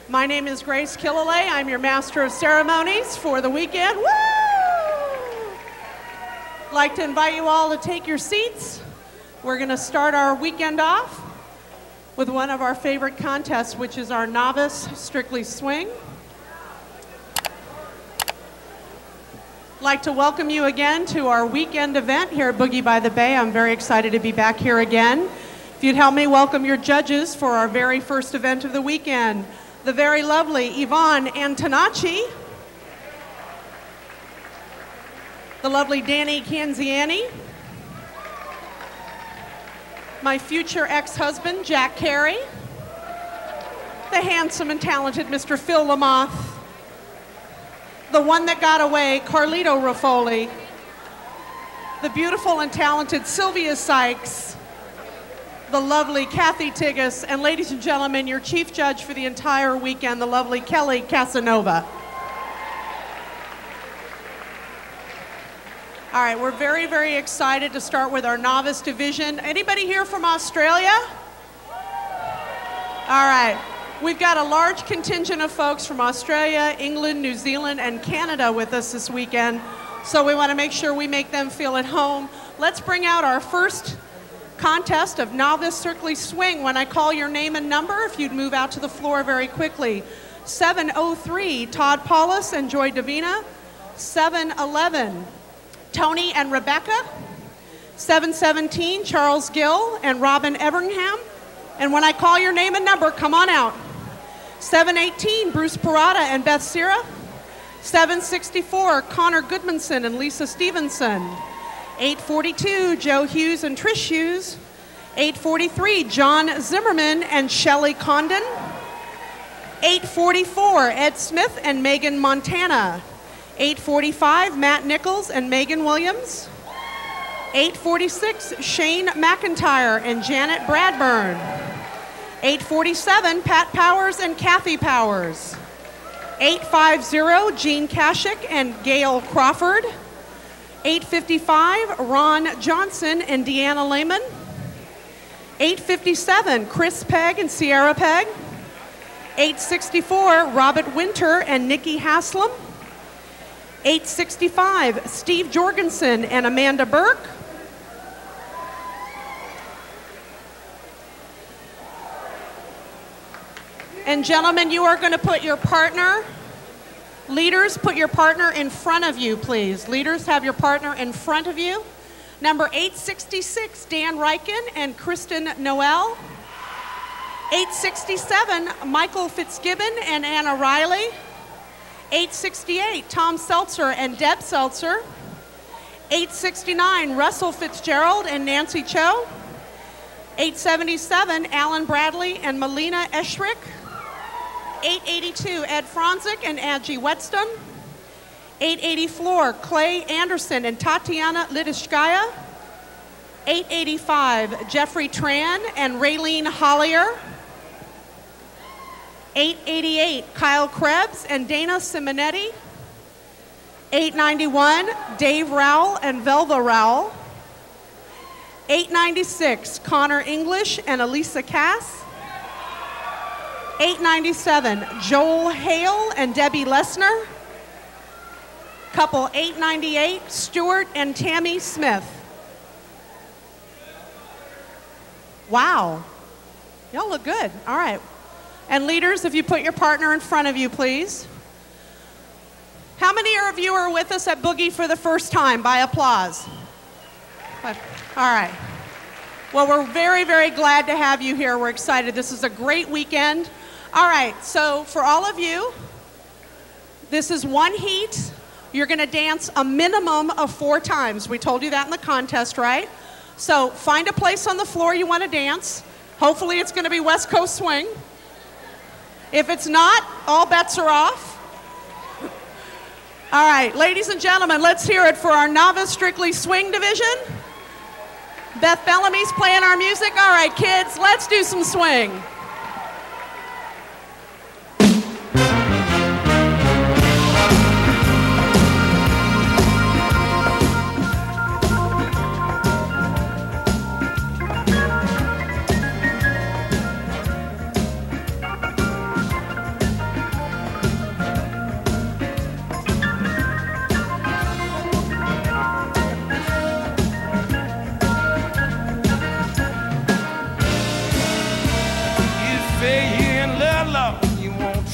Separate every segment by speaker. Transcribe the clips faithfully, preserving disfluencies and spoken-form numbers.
Speaker 1: My name is Grace Killalay. I'm your Master of Ceremonies for the weekend. Woo! I'd like to invite you all to take your seats. We're going to start our weekend off with one of our favorite contests, which is our Novice Strictly Swing. I'd like to welcome you again to our weekend event here at Boogie by the Bay. I'm very excited to be back here again. If you'd help me welcome your judges for our very first event of the weekend. The very lovely Yvonne Antonacci, the lovely Danny Canziani, my future ex-husband, Jack Carey, the handsome and talented Mister Phil Lamoth, the one that got away, Carlito Ruffoli, the beautiful and talented Sylvia Sykes, the lovely Kathy Tigas, and ladies and gentlemen, your chief judge for the entire weekend, the lovely Kelly Casanova. All right, we're very, very excited to start with our novice division. Anybody here from Australia? All right, we've got a large contingent of folks from Australia, England, New Zealand, and Canada with us this weekend, so we want to make sure we make them feel at home. Let's bring out our first contest of Novice Strictly Swing. When I call your name and number, if you'd move out to the floor very quickly. seven oh three, Todd Paulus and Joy Davina. seven eleven, Tony and Rebecca. seven seventeen, Charles Gill and Robin Everingham. And when I call your name and number, come on out. seven eighteen, Bruce Parada and Beth Sira. seven sixty-four, Connor Goodmanson and Lisa Stevenson. eight forty-two, Joe Hughes and Trish Hughes. eight forty-three, John Zimmerman and Shelley Condon. eight forty-four, Ed Smith and Megan Montana. eight forty-five, Matt Nichols and Megan Williams. eight forty-six, Shane McIntyre and Janet Bradburn. eight forty-seven, Pat Powers and Kathy Powers. eight fifty, Jean Kashik and Gail Crawford. eight fifty-five, Ron Johnson and Deanna Lehman. eight fifty-seven, Chris Pegg and Sierra Pegg. eight sixty-four, Robert Winter and Nikki Haslam. eight sixty-five, Steve Jorgensen and Amanda Burke. And gentlemen, you are going to put your partner, leaders, put your partner in front of you, please. Leaders, have your partner in front of you. Number eight sixty-six, Dan Riken and Kristen Noel. eight sixty-seven, Michael Fitzgibbon and Anna Riley. eight sixty-eight, Tom Seltzer and Deb Seltzer. eight sixty-nine, Russell Fitzgerald and Nancy Cho. eight seventy-seven, Alan Bradley and Melina Eschrick. eight eighty-two, Ed Franzik and Angie Whetstone. eight eighty-four, Clay Anderson and Tatiana Lidishkaya. eight eighty-five, Jeffrey Tran and Raylene Hollier. eight eighty-eight, Kyle Krebs and Dana Simonetti. eight ninety-one, Dave Rowell and Velva Rowell. eight ninety-six, Connor English and Elisa Cass. eight ninety-seven, Joel Hale and Debbie Lesner. Couple eight ninety-eight, Stuart and Tammy Smith. Wow, y'all look good. All right. And leaders, if you put your partner in front of you, please. How many of you are with us at Boogie for the first time by applause? All right. Well, we're very, very glad to have you here. We're excited. This is a great weekend. All right, so for all of you, this is one heat. You're going to dance a minimum of four times. We told you that in the contest, right? So find a place on the floor you want to dance. Hopefully it's going to be West Coast Swing. If it's not, all bets are off. All right, ladies and gentlemen, let's hear it for our Novice Strictly Swing division. Beth Bellamy's playing our music. All right, kids, let's do some swing.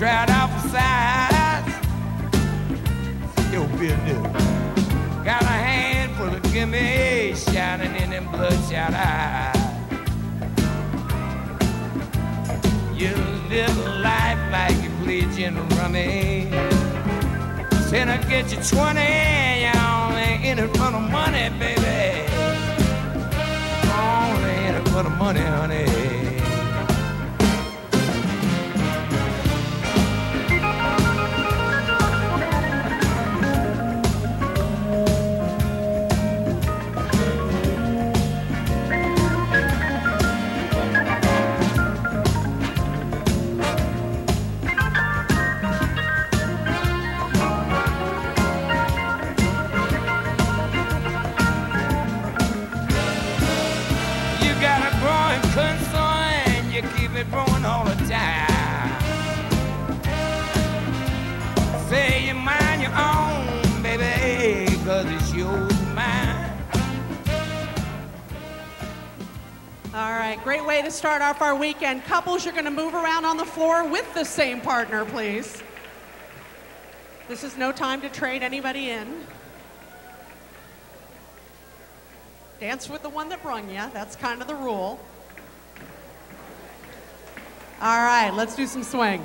Speaker 2: Trout out for size, your business. Got a handful of gimme shining in them bloodshot eyes. You live a life like you play gin and rummy. Said I get you twenty, you only in it for the money, baby. Only in it for the money, honey. Growing all the time. Say you mind your own, baby, cause it's yours and mine.
Speaker 1: All right, great way to start off our weekend. Couples, you're gonna move around on the floor with the same partner, please. This is no time to trade anybody in. Dance with the one that brung you, that's kind of the rule. All right, let's do some swing.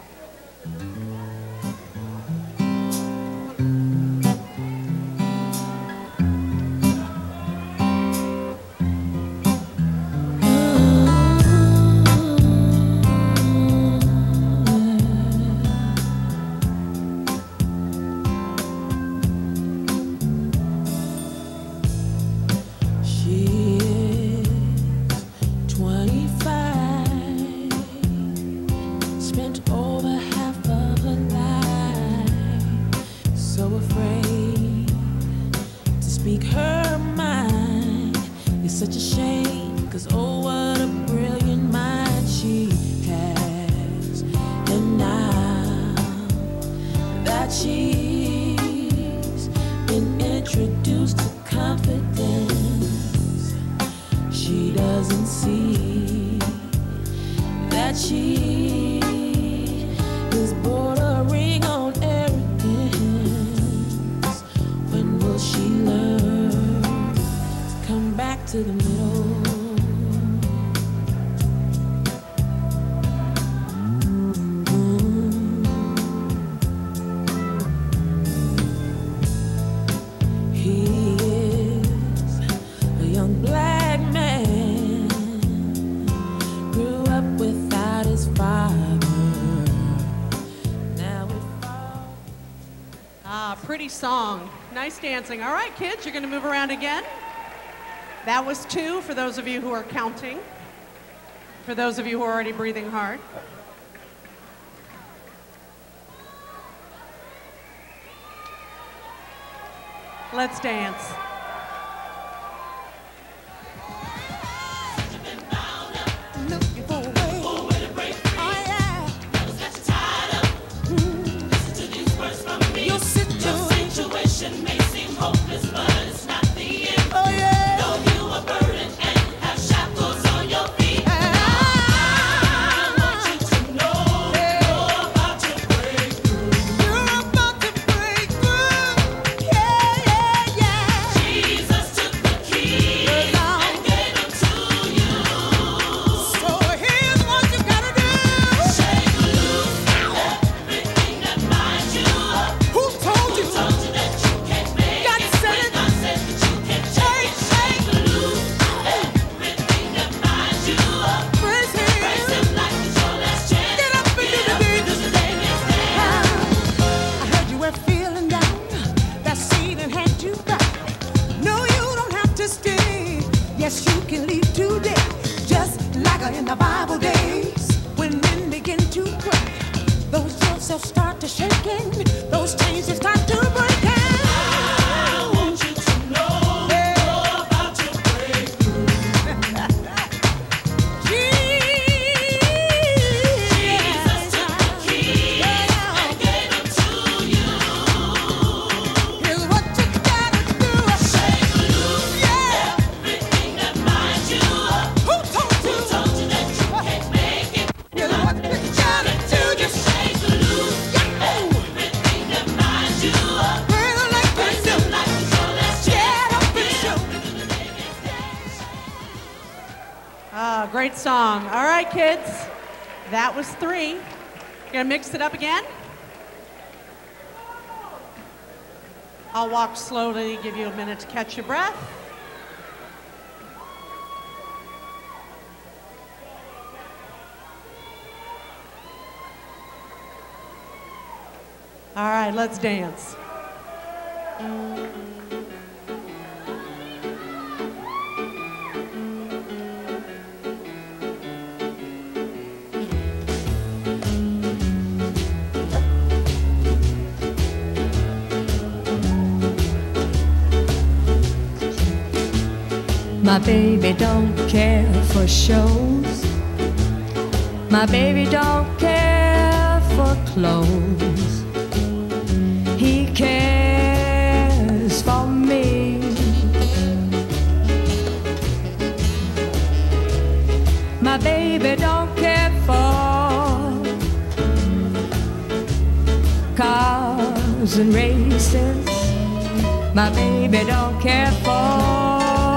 Speaker 1: Song. Nice dancing. All right, kids, you're going to move around again. That was two for those of you who are counting. For those of you who are already breathing hard. Let's dance.
Speaker 3: May seem hopeless, but it's not the end. Oh, yeah. Though you are burdened and have shackles on your feet. I want you to know, yeah. You're about to break through. You're about to break through. Yeah, yeah, yeah. Jesus took the keys and gave them to you. So here's what you gotta do. Shake loose everything that binds you up. Who told you? Who told you that you yes, you can leave today, just like in the Bible days, when men begin to pray, those yokes will start to shaking, those chains will start to break. I want you to know, yeah. You're about to break through. Jesus took the keys, yeah, and gave them to you. Here's what you gotta do. Shake loose, yeah. Everything that binds you up. Who told you? Who told you that you can't make it? Here's what you gotta do. Just shake loose.
Speaker 1: Great song. All right, kids. That was three. You gonna mix it up again? I'll walk slowly, give you a minute to catch your breath. All right, let's dance.
Speaker 4: My baby don't care for shows. My baby don't care for clothes. He cares for me. My baby don't care for cars and races. My baby don't care for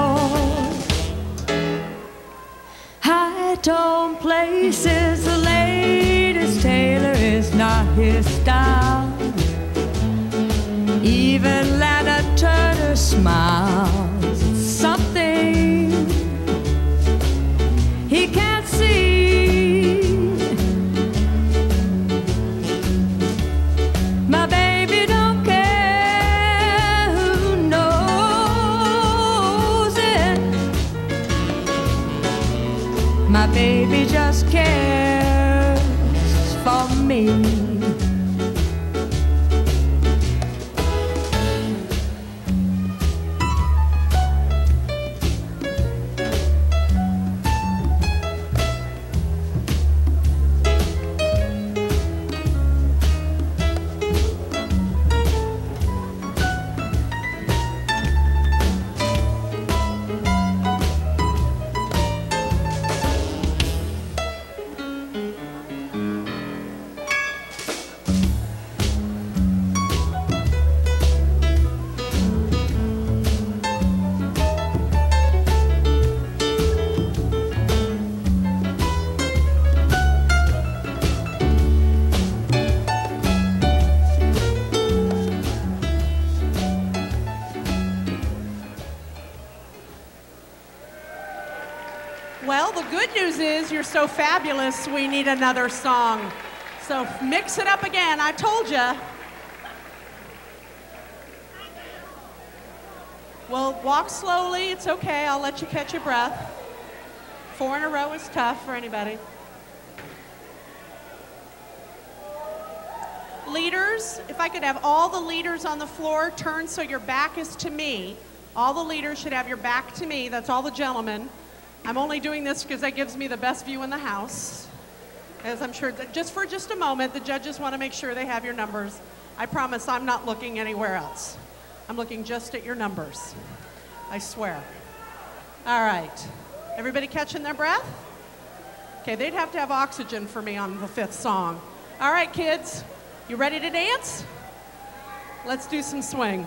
Speaker 4: high-tone places. The latest tailor is not his style. Even Lana Turner smiles. It's something he can't see. My baby don't care who knows it. My baby just cares for me.
Speaker 1: Well, the good news is you're so fabulous, we need another song. So mix it up again, I told you. Well, walk slowly, it's okay, I'll let you catch your breath. Four in a row is tough for anybody. Leaders, if I could have all the leaders on the floor turn so your back is to me. All the leaders should have your back to me, that's all the gentlemen. I'm only doing this because that gives me the best view in the house. As I'm sure, that just for just a moment, the judges want to make sure they have your numbers. I promise I'm not looking anywhere else. I'm looking just at your numbers. I swear. All right. Everybody catching their breath? Okay, they'd have to have oxygen for me on the fifth song. All right, kids, you ready to dance? Let's do some swing.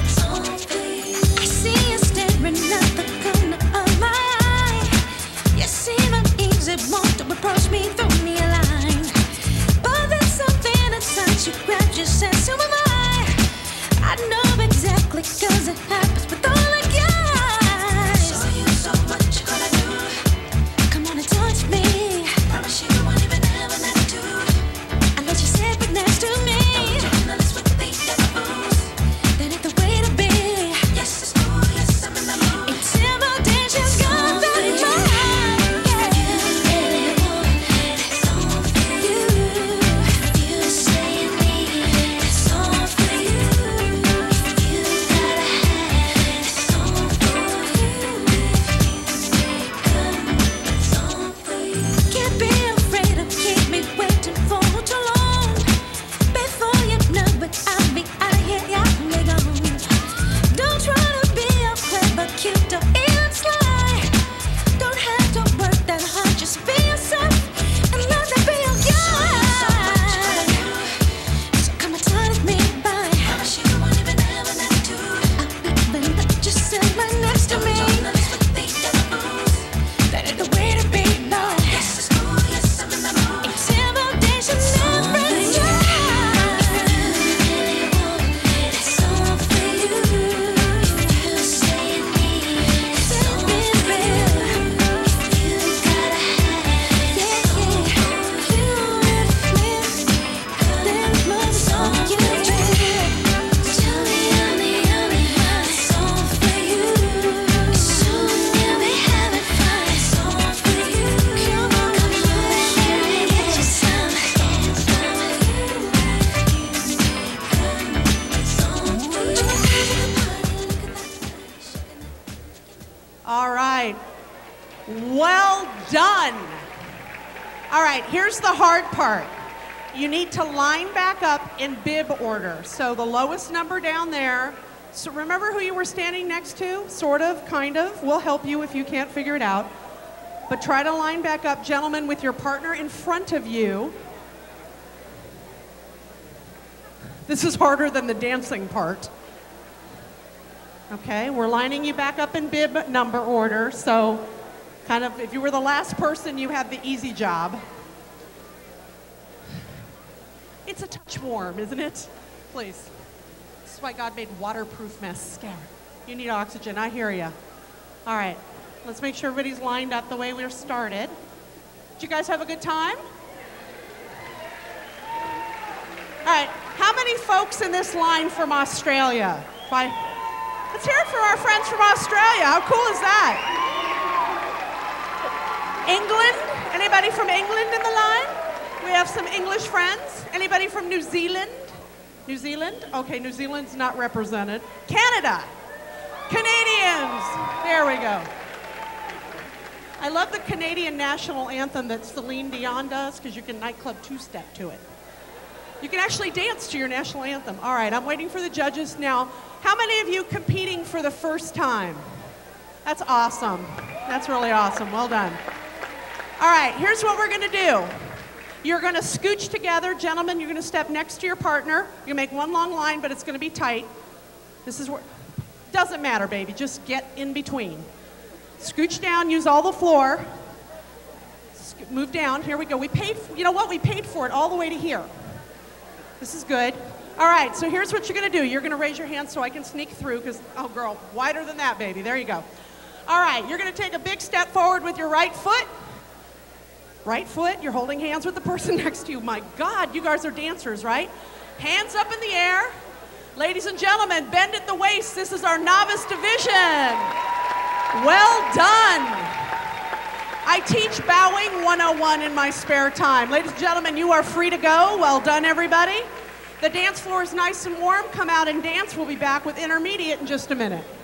Speaker 3: I see you staring at the corner of my eye.
Speaker 1: Well done. All right, here's the hard part. You need to line back up in bib order. So the lowest number down there. So remember who you were standing next to? Sort of, kind of. We'll help you if you can't figure it out. But try to line back up, gentlemen, with your partner in front of you. This is harder than the dancing part. Okay, we're lining you back up in bib number order. So kind of, if you were the last person, you have the easy job. It's a touch warm, isn't it? Please. This is why God made waterproof mascara. You need oxygen, I hear you. All right, let's make sure everybody's lined up the way we were started. Did you guys have a good time? All right, how many folks in this line from Australia? By, let's hear it for our friends from Australia. How cool is that? England? Anybody from England in the line? We have some English friends. Anybody from New Zealand? New Zealand? Okay, New Zealand's not represented. Canada. Canadians. There we go. I love the Canadian national anthem that Celine Dion does because you can nightclub two-step to it. You can actually dance to your national anthem. All right, I'm waiting for the judges now. How many of you competing for the first time? That's awesome. That's really awesome. Well done. All right, here's what we're going to do. You're going to scooch together. Gentlemen, you're going to step next to your partner. You're going to make one long line, but it's going to be tight. This is where, doesn't matter, baby. Just get in between. Scooch down, use all the floor. Sco- move down. Here we go. We paid, you know what? We paid for it all the way to here. This is good. All right, so here's what you're going to do. You're going to raise your hand so I can sneak through because, oh, girl, wider than that, baby. There you go. All right, you're going to take a big step forward with your right foot. Right foot, you're holding hands with the person next to you. My God, you guys are dancers, right? Hands up in the air. Ladies and gentlemen, bend at the waist. This is our novice division. Well done. I teach bowing one oh one in my spare time. Ladies and gentlemen, you are free to go. Well done, everybody. The dance floor is nice and warm. Come out and dance. We'll be back with intermediate in just a minute.